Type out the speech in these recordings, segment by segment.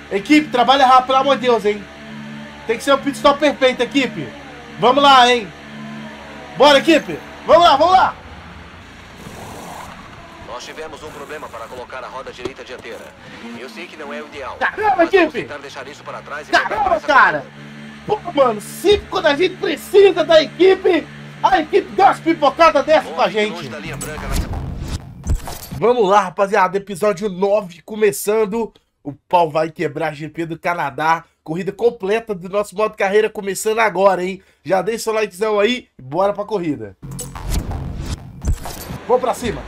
Equipe, trabalha rápido, pelo amor de Deus, hein? Tem que ser o pit stop perfeito, equipe. Vamos lá, hein? Bora, equipe. Vamos lá, vamos lá. Nós tivemos um problema para colocar a roda direita dianteira. Eu sei que não é o ideal. Caramba, equipe. Vamos tentar deixar isso para trás e Caramba, cara. Pô, mano, sempre quando a gente precisa da equipe, a equipe dá umas pipocadas dessa pra gente. Vamos lá, rapaziada. Episódio 9 começando. O pau vai quebrar, GP do Canadá. Corrida completa do nosso modo carreira começando agora, hein? Já deixa seu likezão aí e bora pra corrida. Vamos pra cima.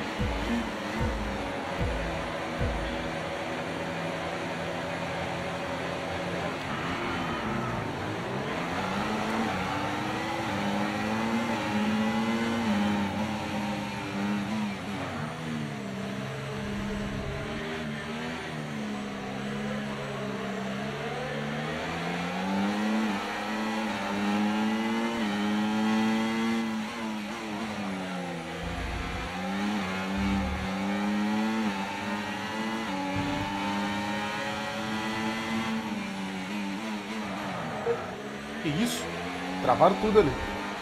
Que isso? Travaram tudo ali.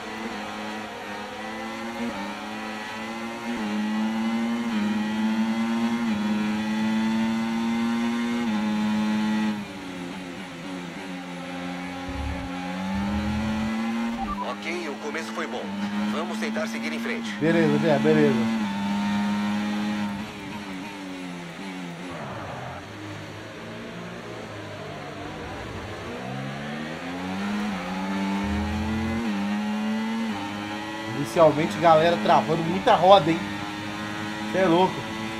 Ok, o começo foi bom. Vamos tentar seguir em frente. Beleza, Zé, beleza. Inicialmente, galera travando muita roda, hein? Você é louco.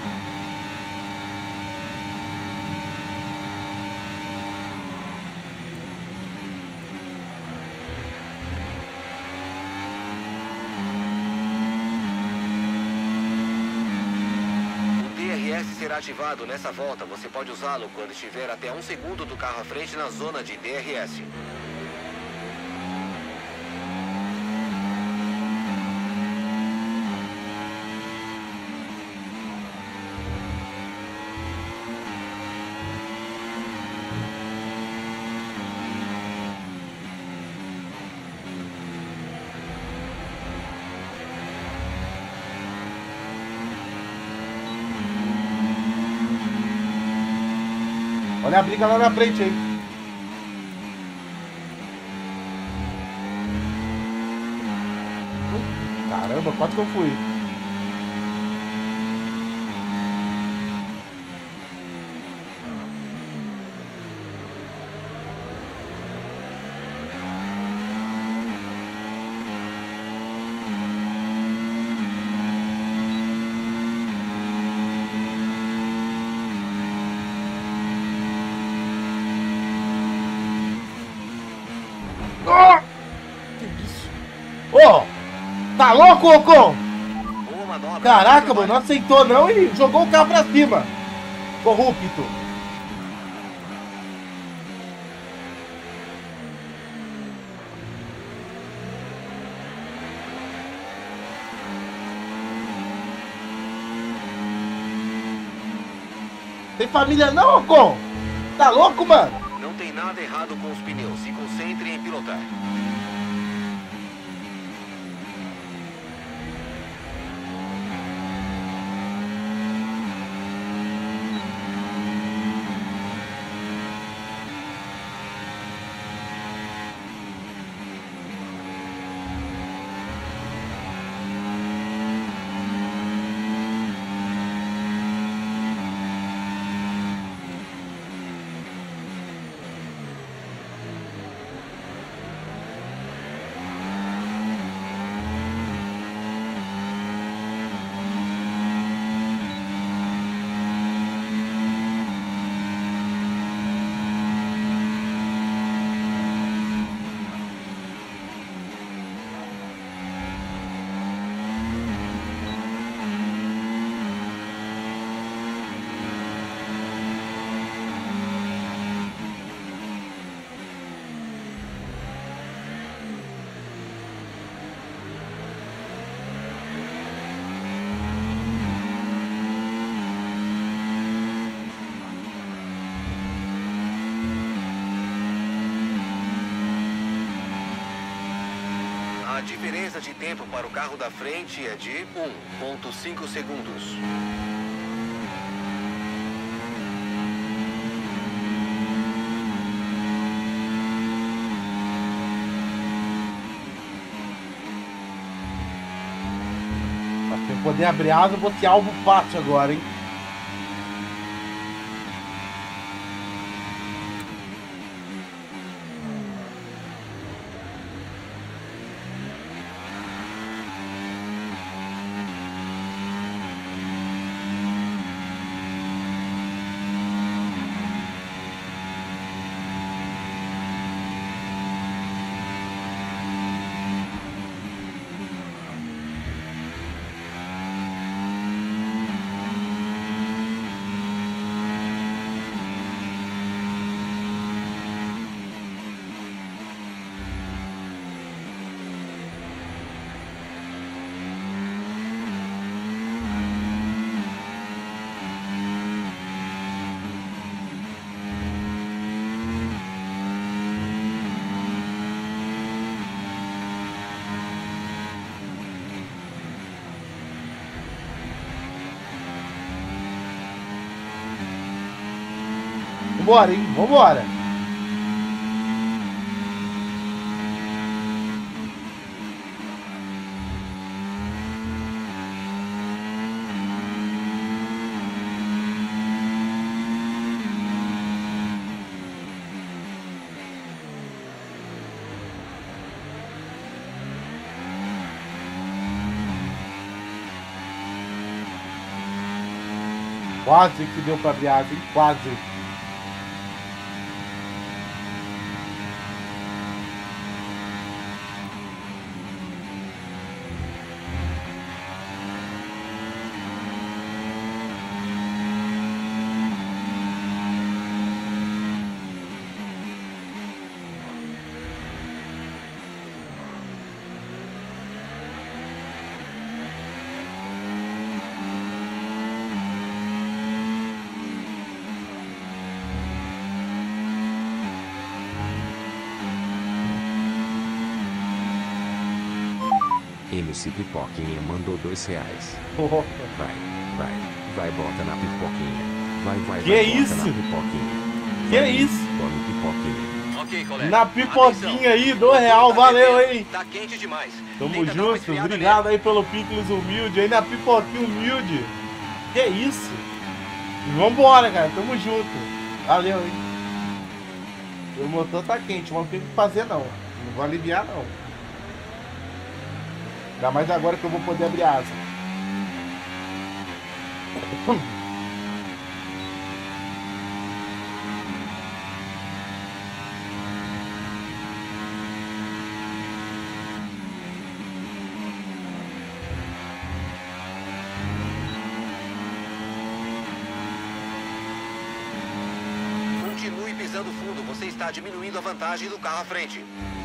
O DRS será ativado nessa volta. Você pode usá-lo quando estiver até 1 segundo do carro à frente na zona de DRS. Olha a briga lá na frente, hein? Caramba, quase que eu fui. Tá louco, Ocon? Caraca, mano, não aceitou não e jogou o carro pra cima. Corrupto. Tem família não, Ocon? Tá louco, mano? Não tem nada errado com os pneus. Se concentre em pilotar. diferença de tempo para o carro da frente é de 1,5 segundos. Pra poder abrir asa, eu vou ter algo fácil agora, hein? Vambora, hein? Vambora! Quase que deu pra abrir asa, hein? Quase. MC Pipoquinha mandou R$2. Opa. Vai, bota na pipoquinha. Vai, Que vai, isso? bota na pipoquinha. Que Vai, isso? Tome pipoquinha. Ok, colega. Na pipoquinha aí, R$2, valeu, hein? Tá quente demais. Tamo Tenta dar uma junto, esfriada obrigado aí pelo picles humilde, aí na pipoquinha humilde. Que isso? E vambora, cara, tamo junto. Valeu, hein? O motor tá quente, mas não tem o que fazer não. Não vou aliviar não. Ainda mais agora que eu vou poder abrir asa. Continue pisando fundo, você está diminuindo a vantagem do carro à frente.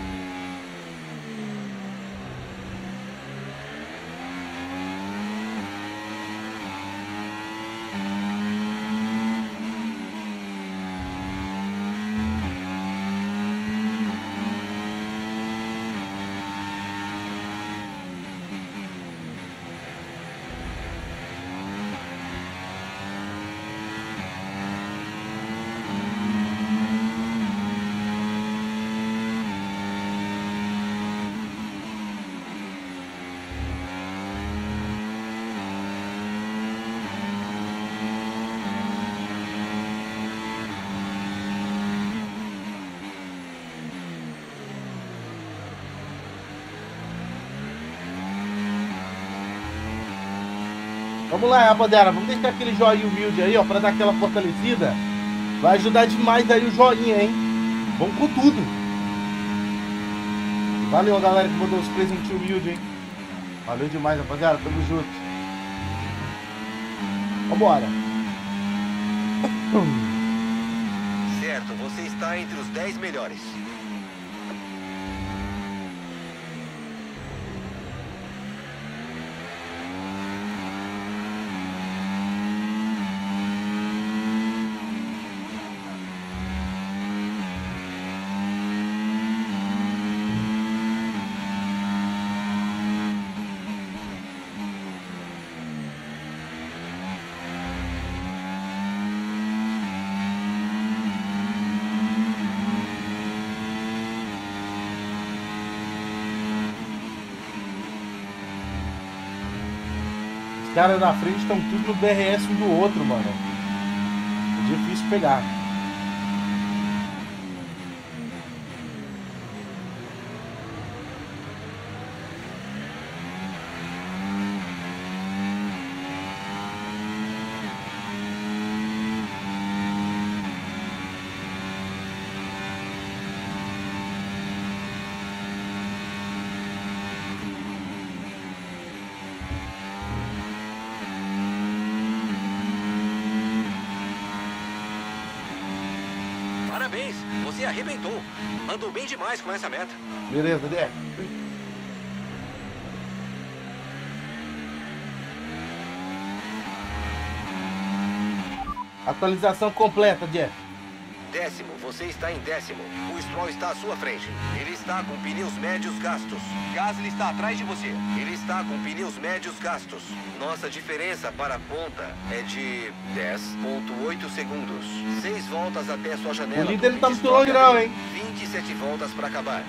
Vamos lá, rapaziada. Vamos deixar aquele joinha humilde aí, ó, pra dar aquela fortalecida. Vai ajudar demais aí o joinha, hein? Vamos com tudo. Valeu a galera que mandou os presentes humildes, hein? Valeu demais, rapaziada. Tamo junto. Vambora. Certo, você está entre os 10 melhores. caras na frente estão tudo no DRS um do outro, mano. É difícil pegar. Parabéns, você arrebentou. Andou bem demais com essa meta. Beleza, Dé. Atualização completa, Jeff. Décimo, você está em décimo. O Stroll está à sua frente. Ele está com pneus médios gastos. Gasly está atrás de você. Ele está com pneus médios gastos. Nossa diferença para a ponta é de 10,8 segundos. 6 voltas até sua janela. O líder não tá muito longe não, hein? 27 voltas para acabar.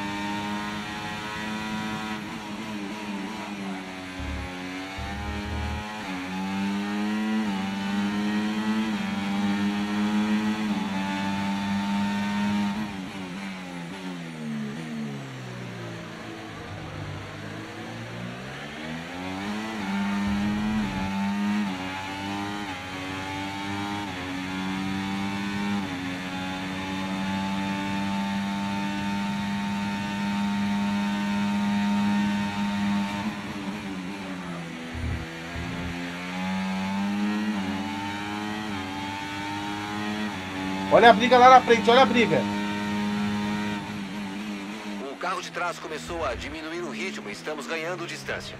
Olha a briga lá na frente, olha a briga. O carro de trás começou a diminuir o ritmo e estamos ganhando distância.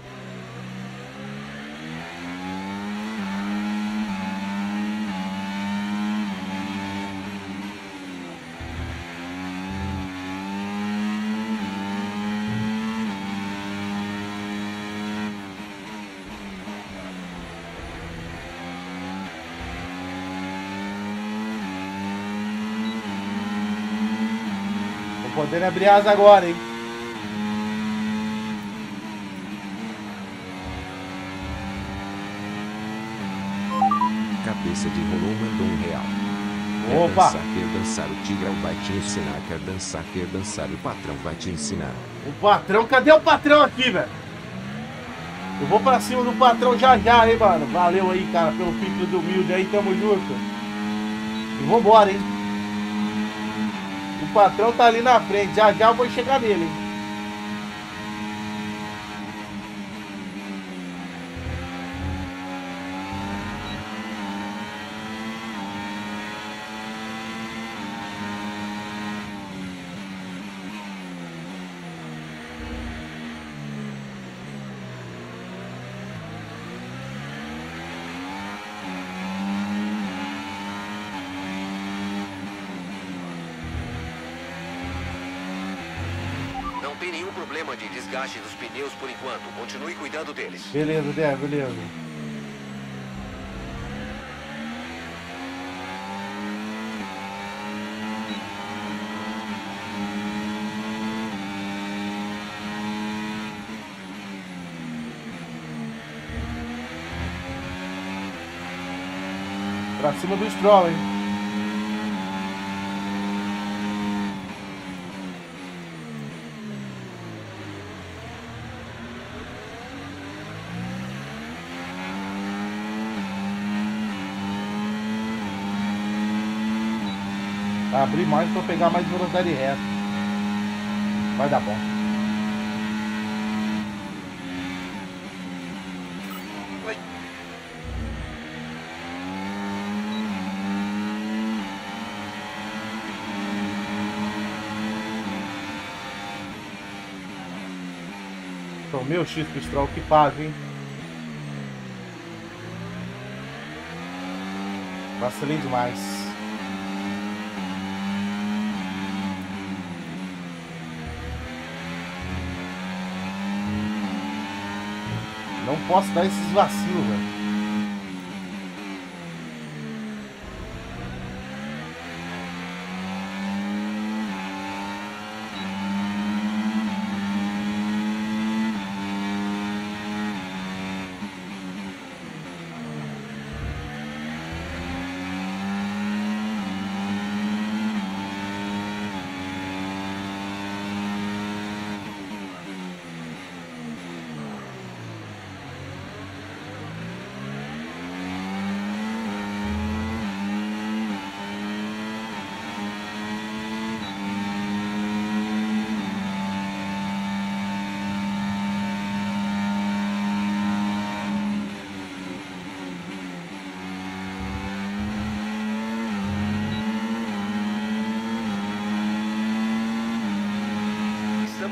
Podendo abrir asa agora, hein? Cabeça de rolou mandou R$1. Opa! Quer dançar, o Tigrão vai te ensinar. Quer dançar, o patrão vai te ensinar. O patrão, cadê o patrão aqui, velho? Eu vou pra cima do patrão já, hein, mano? Valeu aí, cara, pelo pico do humilde aí, tamo junto. E vambora, hein? O patrão tá ali na frente, já eu vou chegar nele, hein? Não tem nenhum problema de desgaste dos pneus por enquanto. Continue cuidando deles. Beleza, Dé, beleza. Pra cima do Stroll, hein? Abrir mais pra pegar mais velocidade reta. Vai dar bom. Oi. Tomei o X pro Stroll, que faz, hein? Vacilei demais. Não posso dar esses vacilos, velho.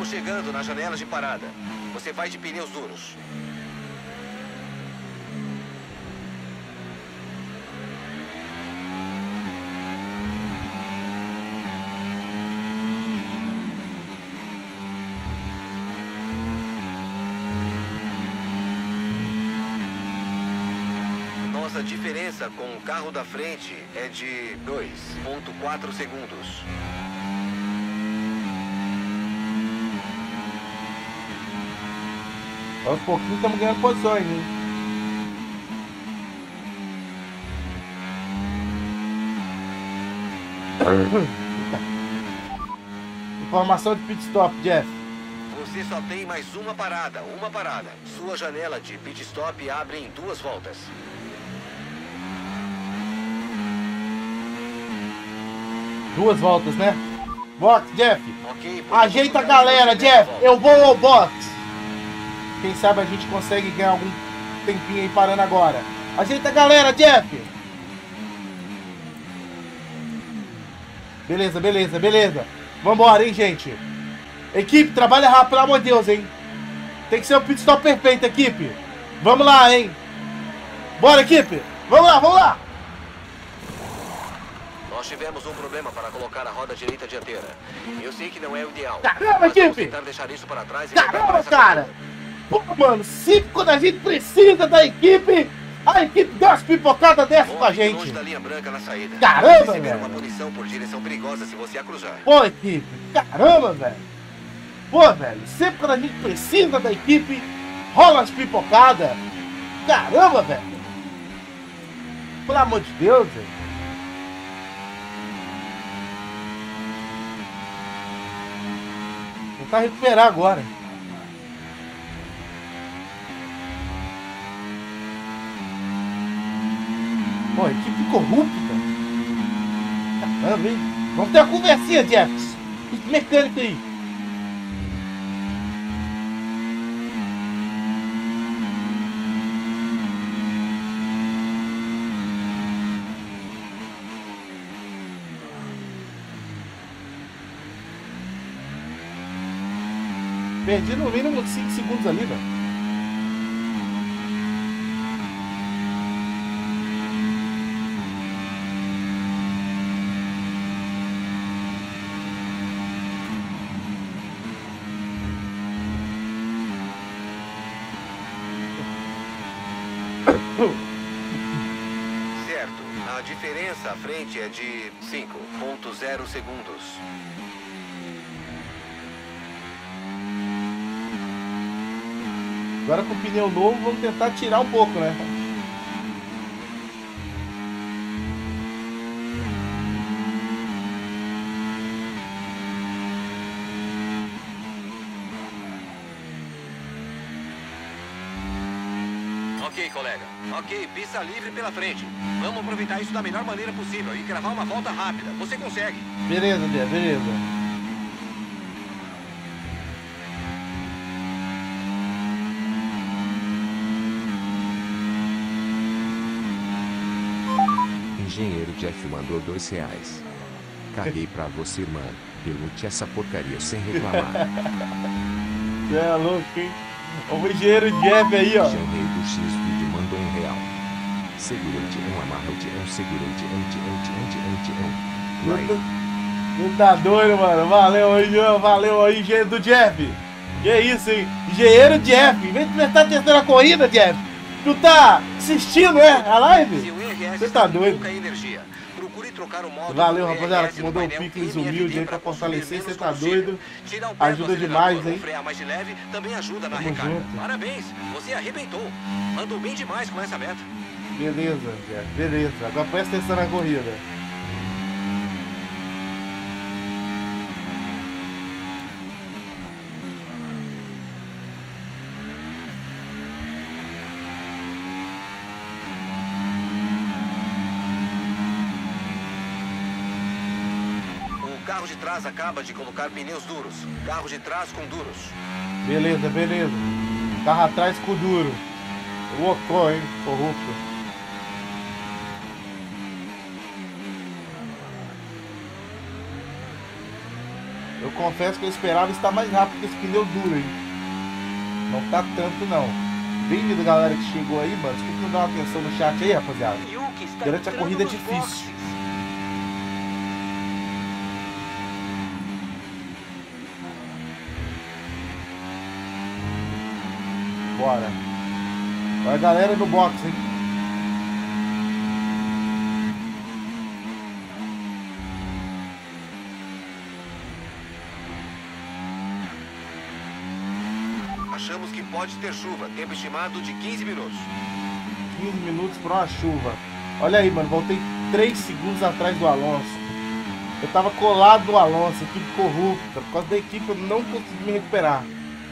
Estamos chegando na janela de parada. Você vai de pneus duros. Nossa diferença com o carro da frente é de 2,4 segundos. Aos pouquinhos estamos ganhando posições, hein? Informação de pit stop, Jeff. Você só tem mais uma parada. Sua janela de pit stop abre em 2 voltas. Duas voltas, né? Box, Jeff. Ok, Ajeita a galera, Jeff. Eu vou ao box. Quem sabe a gente consegue ganhar algum tempinho aí parando agora. Ajeita a galera, Jeff. Beleza, beleza, beleza. Vambora, hein, gente. Equipe, trabalha rápido, pelo amor de Deus, hein. Tem que ser o pit stop perfeito, equipe. Vamos lá, hein. Bora, equipe. Vamos lá, vamos lá. Nós tivemos um problema para colocar a roda direita dianteira. Eu sei que não é o ideal. Caramba, mas vamos equipe. tentar deixar isso para trás e Caramba, cara. Pô, mano, sempre quando a gente precisa da equipe, a equipe dá umas pipocadas dessa com a gente. Longe da linha branca na saída. Caramba, Receber velho. uma punição por direção perigosa se você a cruzar. Pô, equipe, caramba, velho. Pô, velho, sempre quando a gente precisa da equipe, rola as pipocadas. Caramba, velho. Pelo amor de Deus, velho. Vou tentar recuperar agora. Pô, equipe corrupta. Caramba, hein? Vamos ter uma conversinha, Jeffs. Esse mecânico aí. Perdi no mínimo 5 segundos ali, velho. Certo. A diferença à frente é de 5,0 segundos. Agora com o pneu novo, vamos tentar tirar um pouco, né? Ok, colega. Ok, pista livre pela frente. Vamos aproveitar isso da melhor maneira possível e gravar uma volta rápida. Você consegue. Beleza, Bia, beleza. Engenheiro Jeff mandou R$2. Caguei pra você, mano. Pergunte essa porcaria sem reclamar. Você é louco, hein? O engenheiro Jeff aí, ó. Janeiro do X-Vídeo mandou R$1. Segurante amarrante segurante Não tá doido, mano. Valeu aí, valeu aí, engenheiro do Jeff. Que isso, hein? Engenheiro Jeff. Vem tentar testando a corrida, Jeff. Tu tá assistindo, a live? Você tá doido? Energia. Procure trocar o modo. Valeu, rapaziada, que mandou um pix humilde aí pra fortalecer. Você tá doido? Ajuda demais, hein? Frear mais de leve também ajuda na Tamo recarga. junto. Parabéns, você arrebentou. Andou bem demais com essa meta. Beleza, Jeff, beleza. Agora presta atenção na corrida. O carro de trás acaba de colocar pneus duros. Carro de trás com duros. Beleza, beleza. Carro atrás com duro. Louco, hein? Corrupto. Eu confesso que eu esperava estar mais rápido que esse pneu duro, hein? Não tá tanto, não. Bem-vindo, galera que chegou aí, mano. Por que não dá uma atenção no chat aí, rapaziada? Durante a corrida é difícil. Bora. Olha a galera no box, hein? Achamos que pode ter chuva. Tempo estimado de 15 minutos. 15 minutos para uma chuva. Olha aí, mano. Voltei 3 segundos atrás do Alonso. Eu tava colado do Alonso, equipe corrupta. Por causa da equipe eu não consegui me recuperar.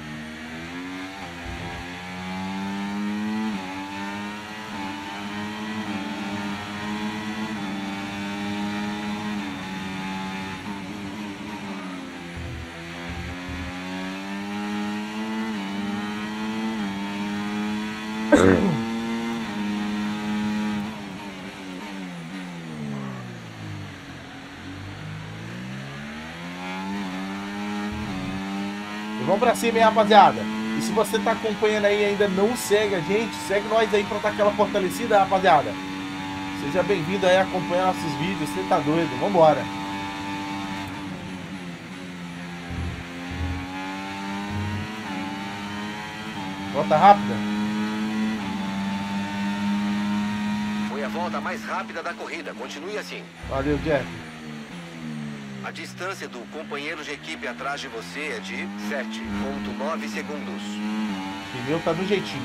E vamos pra cima, hein, rapaziada. E se você tá acompanhando aí e ainda não segue a gente, segue nós aí pra dar aquela fortalecida, rapaziada. Seja bem-vindo aí acompanhar nossos vídeos. Você tá doido? Vambora. Volta rápida. Foi a volta mais rápida da corrida. Continue assim. Valeu, Jeff. A distância do companheiro de equipe atrás de você é de 7,9 segundos. O pneu tá do jeitinho.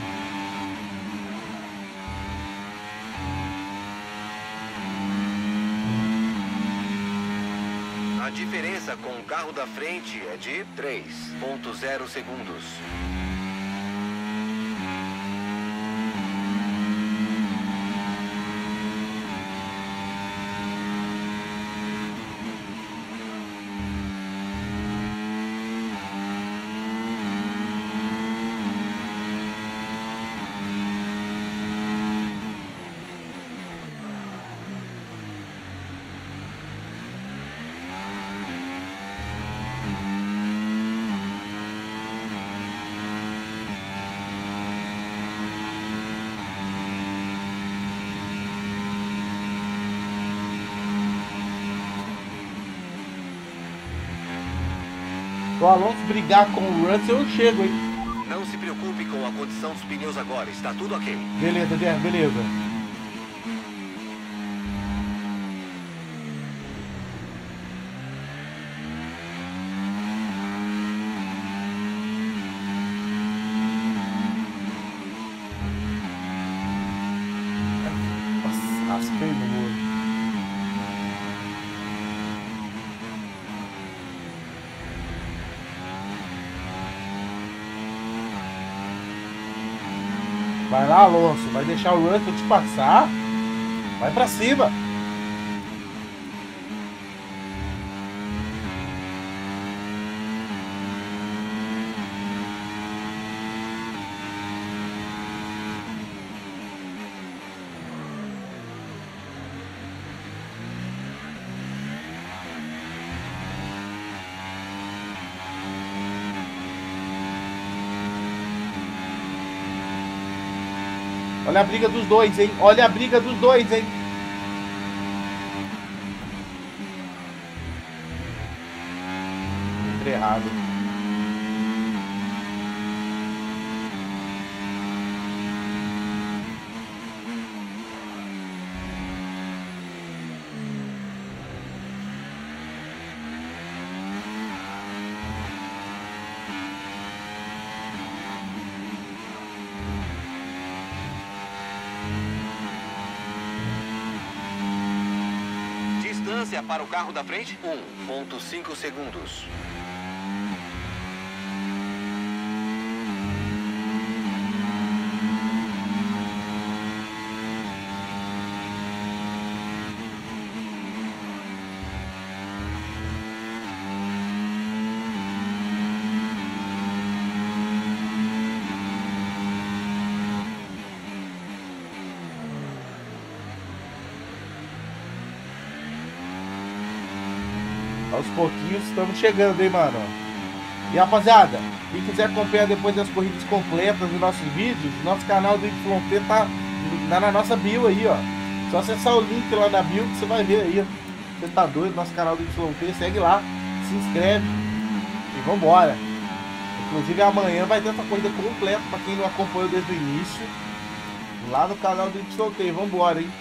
A diferença com o carro da frente é de 3,0 segundos. Se o Alonso brigar com o Russell, eu chego, hein? Não se preocupe com a condição dos pneus agora. Está tudo ok. Beleza, Jeff, beleza. Nossa, raspei no muro. Vai lá, Alonso. Vai deixar o Russell te passar? Vai pra cima. Olha a briga dos dois, hein? Olha a briga dos dois, hein? Entrei errado. Distância para o carro da frente, 1,5 segundos. Aos pouquinhos estamos chegando, hein, mano. E rapaziada, quem quiser acompanhar depois das corridas completas dos nossos vídeos, nosso canal do YT tá na nossa bio aí, ó. Só acessar o link lá na bio que você vai ver aí, ó. Você tá doido, nosso canal do YT, segue lá, se inscreve e vambora. Inclusive amanhã vai ter essa corrida completa pra quem não acompanhou desde o início. Lá no canal do YT, vambora, hein.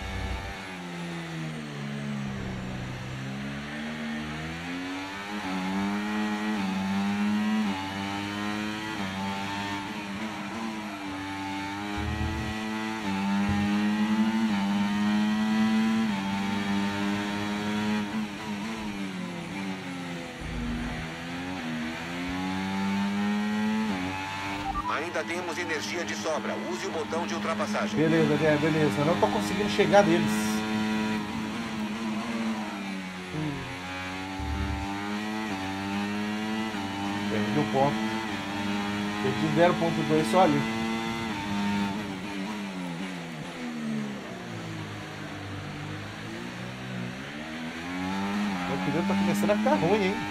Ainda temos energia de sobra. Use o botão de ultrapassagem. Beleza, beleza. Eu não tô conseguindo chegar neles. Perdi um ponto. Perdi 0.2 só ali. O pneu tá começando a ficar ruim, hein?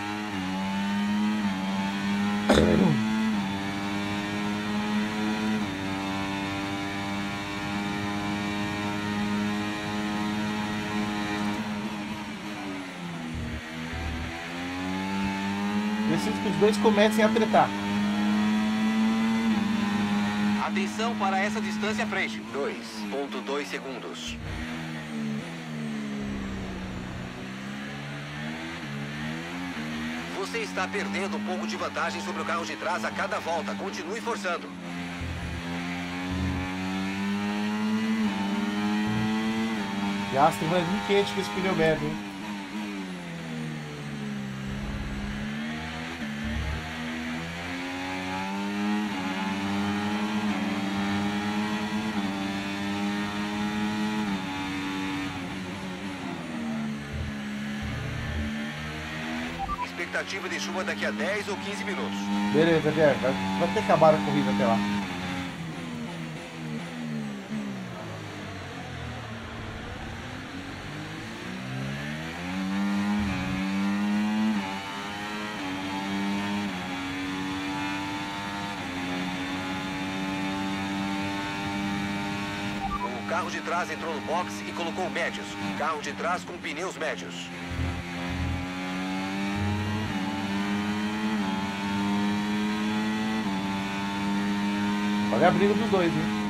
Preciso que os dois comecem a tretar. Atenção para essa distância à frente. 2.2 segundos. Você está perdendo um pouco de vantagem sobre o carro de trás a cada volta. Continue forçando. Gasta mais muito quente com esse pneu médio, hein? Expectativa de chuva daqui a 10 ou 15 minutos. Beleza, Diego. Vai ter que acabar a corrida até lá. O carro de trás entrou no box e colocou médios. Carro de trás com pneus médios. Olha a briga dos dois, hein?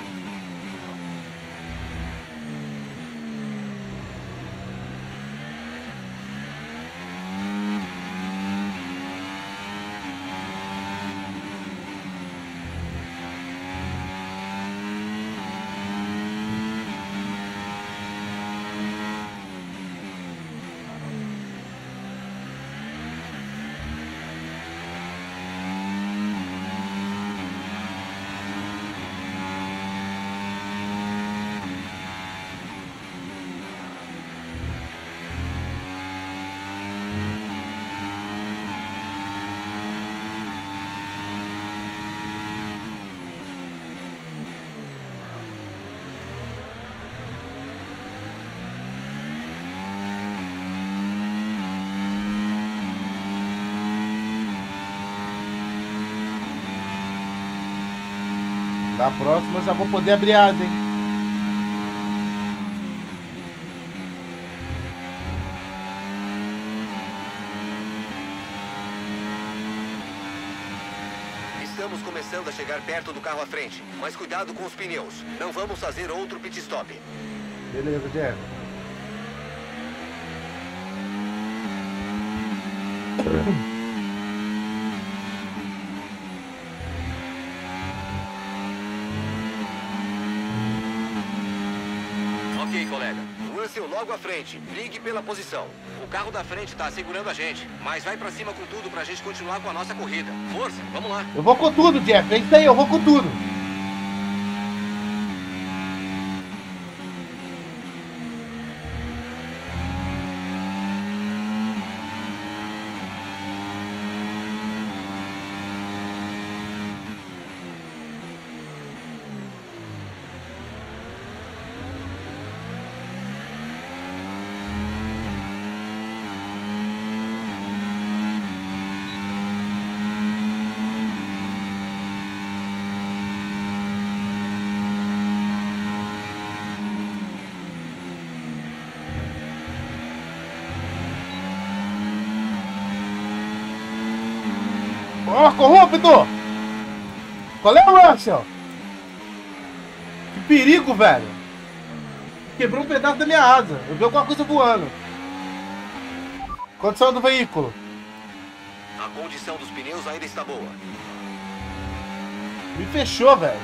Da próxima eu já vou poder abrir asa, hein? Estamos começando a chegar perto do carro à frente, mas cuidado com os pneus. Não vamos fazer outro pit stop. Beleza, Diego. Ok, colega. Russell logo à frente. Ligue pela posição. O carro da frente tá segurando a gente, mas vai pra cima com tudo pra gente continuar com a nossa corrida. Força, vamos lá. Eu vou com tudo, Jeff. É isso aí, eu vou com tudo. Ó, corrupto! Qual é, Russell? Que perigo, velho. Quebrou um pedaço da minha asa. Eu vi alguma coisa voando. Condição do veículo. A condição dos pneus ainda está boa. Me fechou, velho.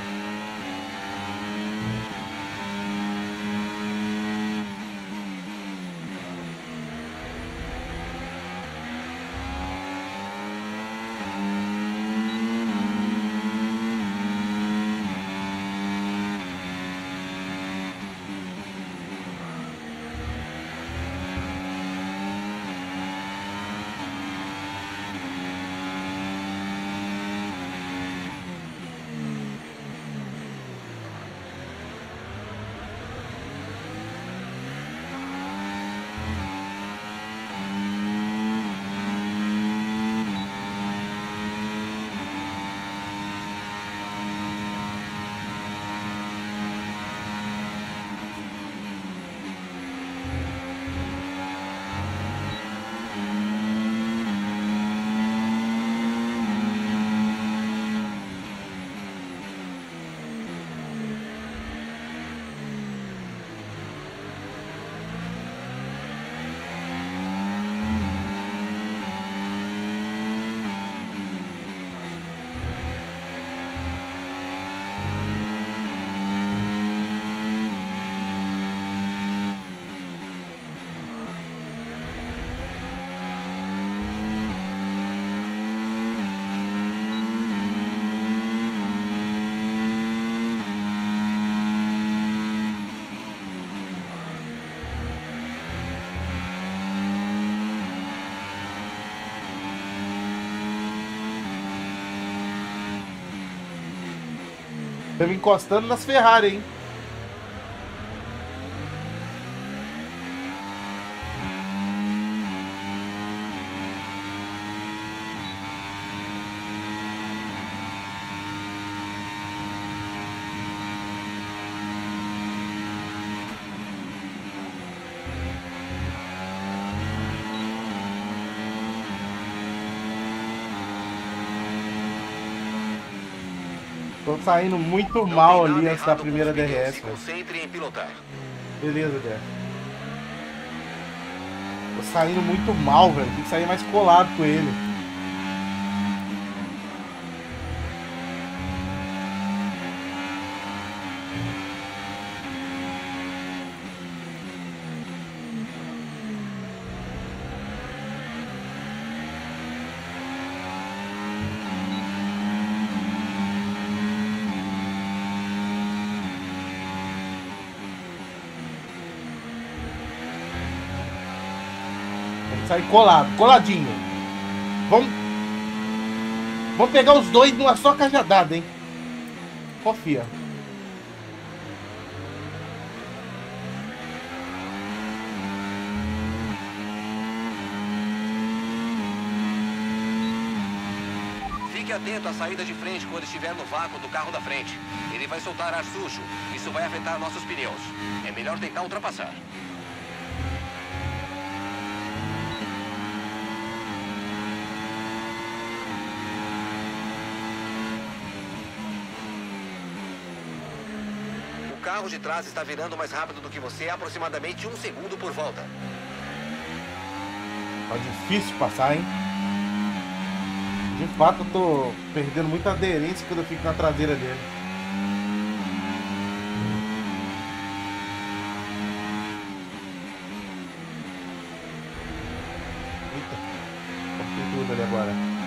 Estamos encostando nas Ferrari, hein? Tô saindo muito mal ali antes da primeira DRS. Se concentre em pilotar. Beleza, Jeff. Tô saindo muito mal, velho. Tem que sair mais colado com ele. Sair colado, coladinho. Vamos pegar os dois numa só cajadada, hein? Confia. Fique atento à saída de frente quando estiver no vácuo do carro da frente. Ele vai soltar ar sujo. Isso vai afetar nossos pneus. É melhor tentar ultrapassar. O carro de trás está virando mais rápido do que você, aproximadamente 1 segundo por volta. Tá difícil passar, hein? De fato, eu tô perdendo muita aderência quando eu fico na traseira dele. Eita, cortei tudo ali agora.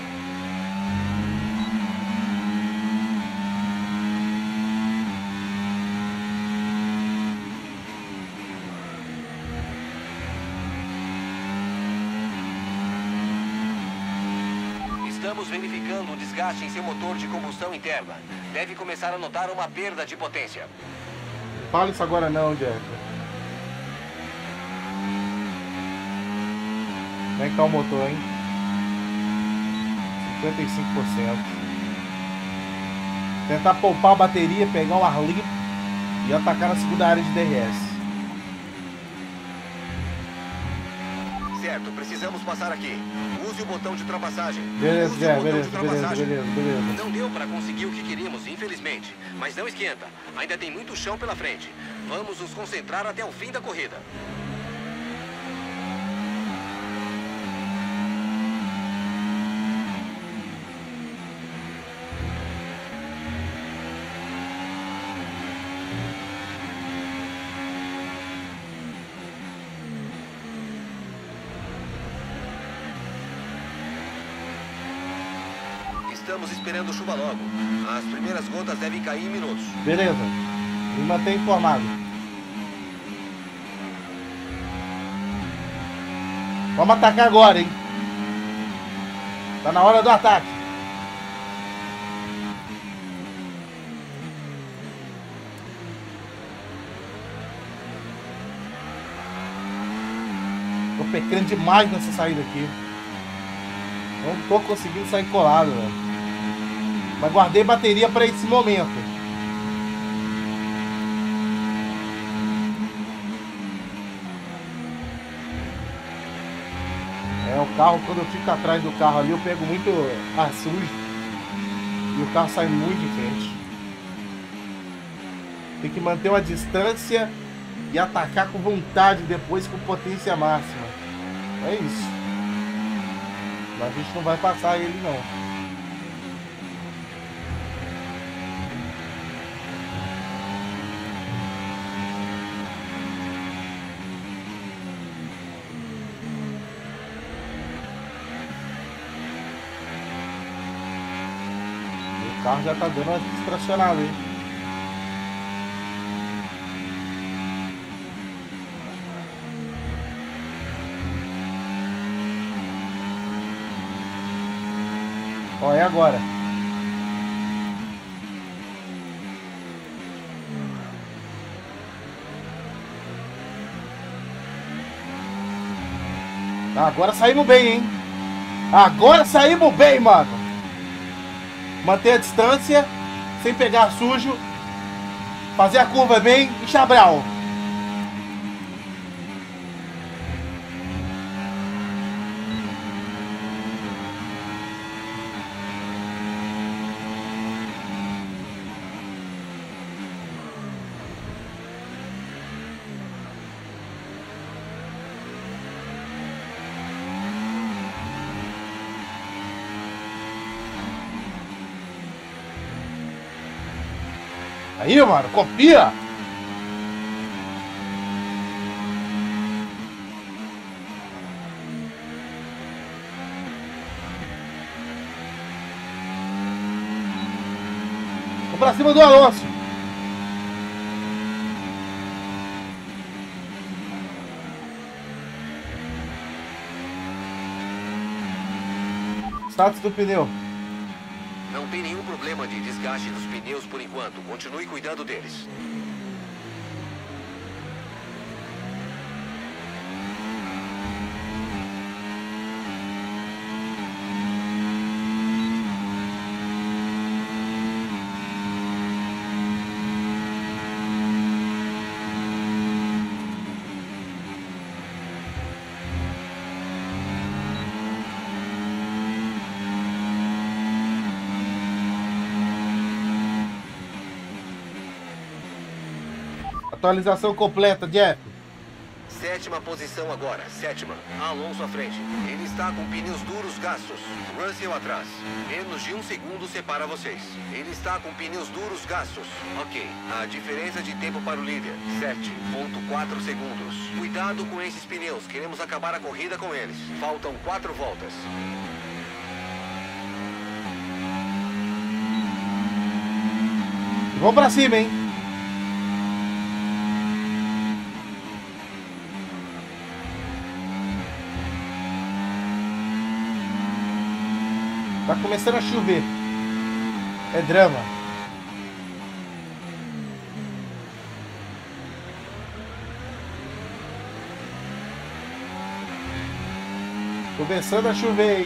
Estamos verificando o desgaste em seu motor de combustão interna. Deve começar a notar uma perda de potência. Não fala isso agora não, Jeff. Como é que tá o motor, hein? 55%. Tentar poupar a bateria, pegar um ar limpo e atacar na segunda área de DRS. certo, precisamos passar aqui. Use o botão de ultrapassagem. Beleza, Use Jeff, o botão de beleza. ultrapassagem. Não deu para conseguir o que queríamos, infelizmente. Mas não esquenta, ainda tem muito chão pela frente. Vamos nos concentrar até o fim da corrida. Estamos esperando chuva logo. As primeiras gotas devem cair em minutos. Beleza. Me mantém informado. Vamos atacar agora, hein? Tá na hora do ataque. Tô pecando demais nessa saída aqui. Não tô conseguindo sair colado, velho. Mas guardei bateria para esse momento. É, o carro, quando eu fico atrás do carro ali, eu pego muito ar sujo. E o carro sai muito de frente. Tem que manter uma distância e atacar com vontade depois com potência máxima. É isso. Mas a gente não vai passar ele, não. O carro já tá dando uma distracionada, hein? Ó, é agora. Agora saímos bem, hein? Agora saímos bem, mano. Manter a distância, sem pegar sujo. Fazer a curva bem e Chabral. Aí, mano, copia! Vamos pra cima do Alonso! Status do pneu. Não tem nenhum problema de desgaste dos pneus por enquanto. Continue cuidando deles. Atualização completa, Jeff. Sétima posição agora, sétima. Alonso à frente. Ele está com pneus duros gastos. Russell atrás. Menos de 1 segundo separa vocês. Ele está com pneus duros gastos. Ok. A diferença de tempo para o líder, 7,4 segundos. Cuidado com esses pneus. Queremos acabar a corrida com eles. Faltam 4 voltas. Vamos pra cima, hein? Tá começando a chover. É drama. Começando a chover, hein?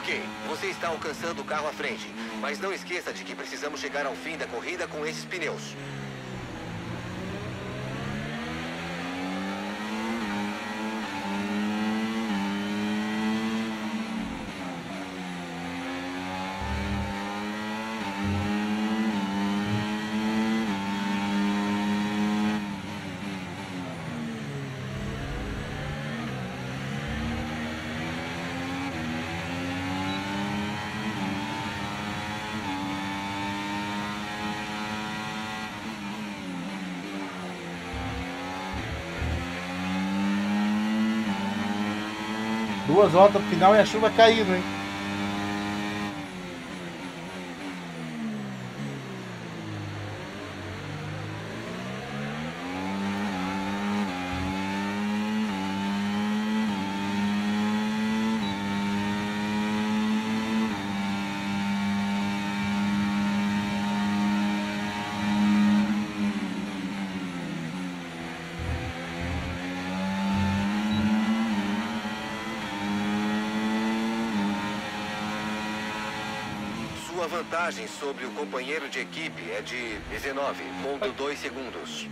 Ok, você está alcançando o carro à frente, mas não esqueça de que precisamos chegar ao fim da corrida com esses pneus. Duas voltas pro final e a chuva caindo, hein? Sua vantagem sobre o companheiro de equipe é de 19,2 segundos.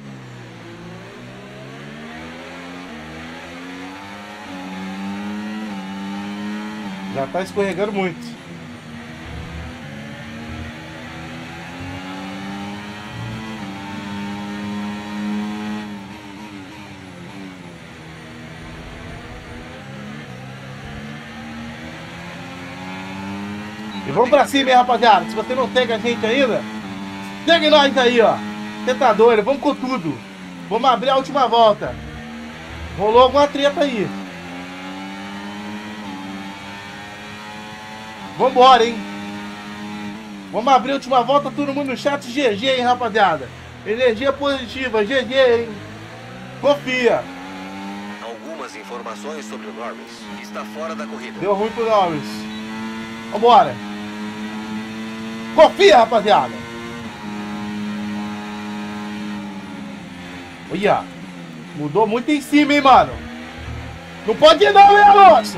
Já tá escorregando muito. E vamos pra cima, hein, rapaziada. Se você não segue a gente ainda, segue nós aí, ó. Você tá doido, vamos com tudo. Vamos abrir a última volta. Rolou alguma treta aí. Vambora, hein. Vamos abrir a última volta, todo mundo no chat. GG, hein, rapaziada. Energia positiva, GG, hein. Confia. Algumas informações sobre o Norris. Está fora da corrida. Deu ruim pro Norris. Vambora. Confia, rapaziada. Olha. Mudou muito em cima, hein, mano. Não pode ir não, hein, Alonso.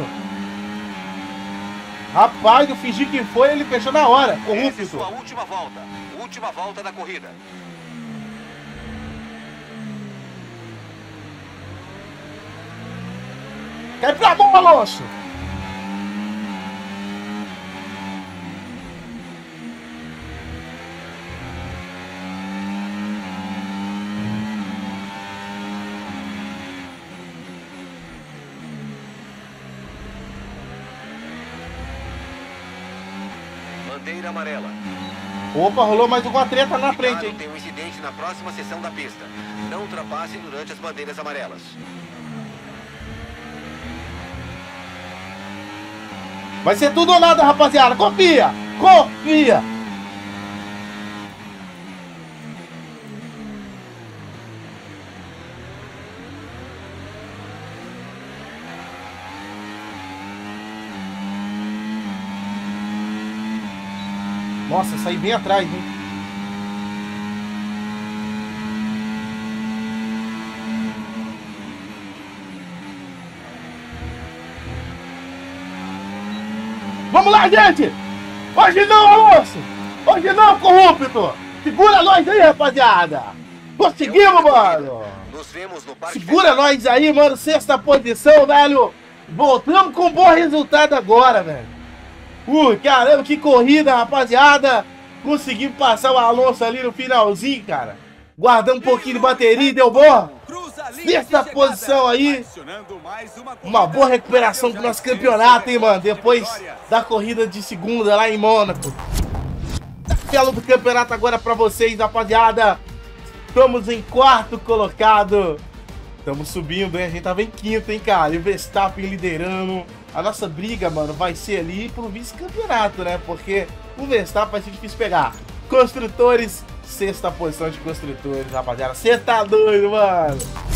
Rapaz, eu fingi que foi, ele fechou na hora. Essa é sua última volta. Última volta da corrida. Cai pra mão, Alonso. Bandeira amarela. Opa, rolou mais uma treta na frente, hein. Tem um incidente na próxima seção da pista. Não ultrapasse durante as bandeiras amarelas. Vai ser tudo ou nada, rapaziada. Confia. Confia. Nossa, saí bem atrás, hein. Vamos lá, gente! Hoje não, Alonso! Hoje não, corrupto! Segura nós aí, rapaziada! Conseguimos, mano! Nos vemos no parque. Segura nós aí, mano! Sexta posição, velho! Voltamos com um bom resultado agora, velho! Caramba, que corrida, rapaziada! Conseguimos passar o Alonso ali no finalzinho, cara! Guardamos um pouquinho de bateria e deu bom! Sexta posição aí! Uma boa recuperação pro nosso campeonato, hein, mano? Depois da corrida de segunda lá em Mônaco. Tela do campeonato agora pra vocês, rapaziada! Estamos em quarto colocado! Estamos subindo, hein? A gente tava em quinto, hein, cara? E o Verstappen liderando. A nossa briga, mano, vai ser ali pro vice-campeonato, né? Porque o Verstappen vai ser difícil pegar. Construtores, sexta posição de construtores, rapaziada. Você tá doido, mano?